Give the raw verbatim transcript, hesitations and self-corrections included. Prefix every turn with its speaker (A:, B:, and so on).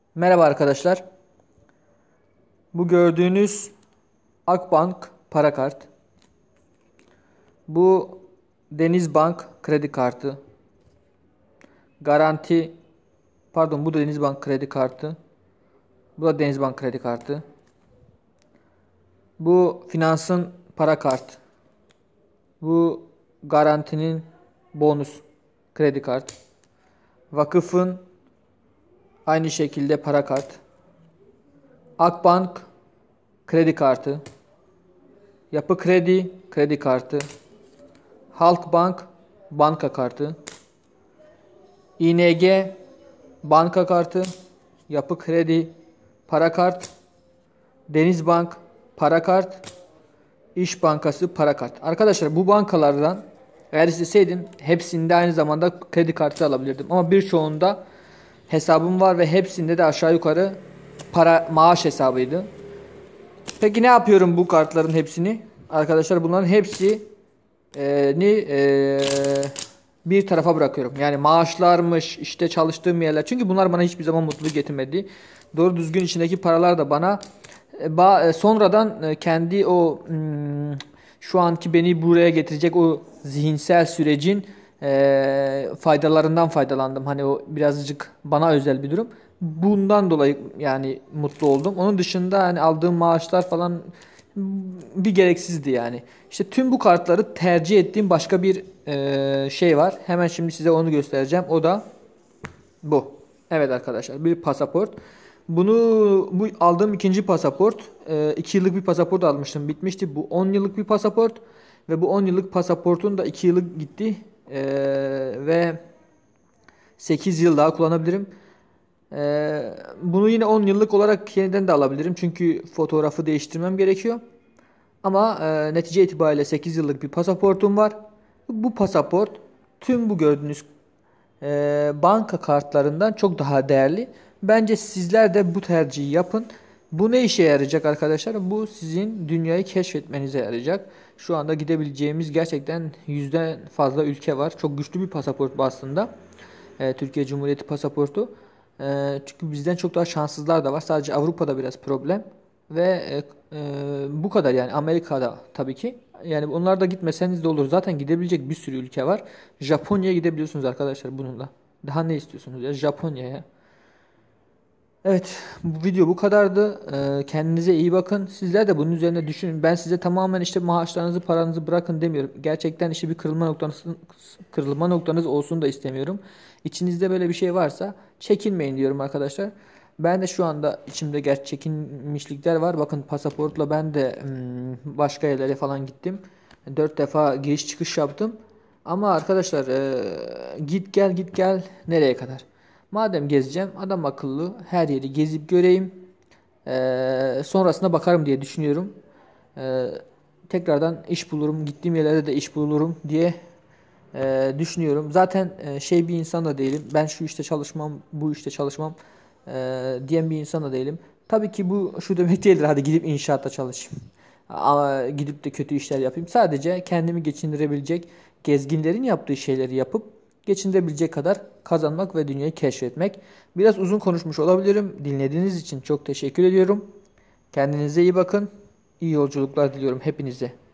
A: Merhaba arkadaşlar. Bu gördüğünüz Akbank para kart. Bu Denizbank kredi kartı. Garanti pardon bu da Denizbank kredi kartı. Bu da Denizbank kredi kartı. Bu Finans'ın para kart. Bu Garanti'nin bonus kredi kart. Vakıfın aynı şekilde para kart. Akbank kredi kartı. Yapı Kredi kredi kartı. Halkbank banka kartı. İ N G banka kartı. Yapı Kredi para kart. Denizbank para kart. İş Bankası para kart. Arkadaşlar bu bankalardan eğer isteseydim hepsinde aynı zamanda kredi kartı alabilirdim. Ama birçoğunda hesabım var ve hepsinde de aşağı yukarı para maaş hesabıydı. Peki ne yapıyorum bu kartların hepsini? Arkadaşlar bunların hepsini e, bir tarafa bırakıyorum. Yani maaşlarmış, işte çalıştığım yerler. Çünkü bunlar bana hiçbir zaman mutluluk getirmedi. Doğru düzgün içindeki paralar da bana e, sonradan e, kendi o hmm, şu anki beni buraya getirecek o zihinsel sürecin e, faydalarından faydalandım. Hani o birazcık bana özel bir durum. Bundan dolayı yani mutlu oldum. Onun dışında hani aldığım maaşlar falan bir gereksizdi yani. İşte tüm bu kartları tercih ettiğim başka bir e, şey var. Hemen şimdi size onu göstereceğim. O da bu. Evet arkadaşlar, bir pasaport. Bunu bu aldığım ikinci pasaport. E, iki yıllık bir pasaport almıştım. Bitmişti. Bu on yıllık bir pasaport. Ve bu on yıllık pasaportun da iki yıllık gitti. E, ve sekiz yıl daha kullanabilirim. Ee, bunu yine on yıllık olarak yeniden de alabilirim. Çünkü fotoğrafı değiştirmem gerekiyor. Ama e, netice itibariyle sekiz yıllık bir pasaportum var. Bu pasaport tüm bu gördüğünüz e, banka kartlarından çok daha değerli. Bence sizler de bu tercihi yapın. Bu ne işe yarayacak arkadaşlar? Bu sizin dünyayı keşfetmenize yarayacak. Şu anda gidebileceğimiz gerçekten yüzden fazla ülke var. Çok güçlü bir pasaport bu aslında. E, Türkiye Cumhuriyeti pasaportu. E, çünkü bizden çok daha şanssızlar da var. Sadece Avrupa'da biraz problem. Ve e, e, bu kadar yani Amerika'da tabii ki. Yani onlar da gitmeseniz de olur. Zaten gidebilecek bir sürü ülke var. Japonya'ya gidebiliyorsunuz arkadaşlar bununla. Daha ne istiyorsunuz ya Japonya'ya. Evet, bu video bu kadardı. Ee, kendinize iyi bakın. Sizler de bunun üzerine düşünün. Ben size tamamen işte maaşlarınızı, paranızı bırakın demiyorum. Gerçekten işte bir kırılma noktanız, kırılma noktanız olsun da istemiyorum. İçinizde böyle bir şey varsa çekinmeyin diyorum arkadaşlar. Ben de şu anda içimde gerçek çekinmişlikler var. Bakın pasaportla ben de hmm, başka yerlere falan gittim. Dört defa giriş çıkış yaptım. Ama arkadaşlar e, git gel git gel nereye kadar? Madem gezeceğim adam akıllı her yeri gezip göreyim. Ee, sonrasında bakarım diye düşünüyorum. Ee, tekrardan iş bulurum. Gittiğim yerlerde de iş bulurum diye e, düşünüyorum. Zaten e, şey bir insan da değilim. Ben şu işte çalışmam, bu işte çalışmam e, diyen bir insan da değilim. Tabii ki bu şu demek değildir. Hadi gidip inşaatta çalışayım. Ama gidip de kötü işler yapayım. Sadece kendimi geçindirebilecek gezginlerin yaptığı şeyleri yapıp geçindirebilecek kadar kazanmak ve dünyayı keşfetmek. Biraz uzun konuşmuş olabilirim. Dinlediğiniz için çok teşekkür ediyorum. Kendinize iyi bakın. İyi yolculuklar diliyorum hepinize.